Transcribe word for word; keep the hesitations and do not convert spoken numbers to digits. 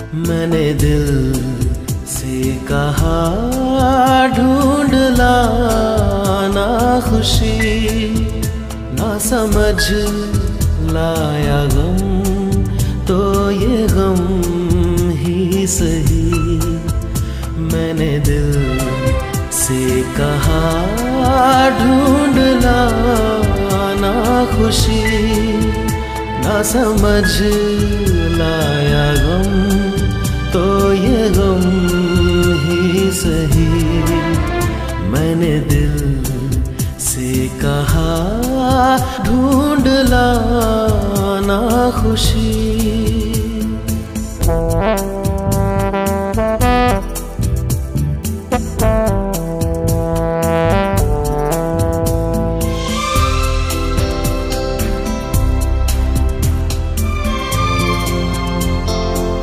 मैंने दिल से कहा ढूंढ लाना खुशी, ना समझ लाया गम तो ये गम ही सही। मैंने दिल से कहा ढूंढ लाना खुशी, ना समझ लाया गम तो ये गम ही सही। मैंने दिल से कहा ढूंढ लाना खुशी।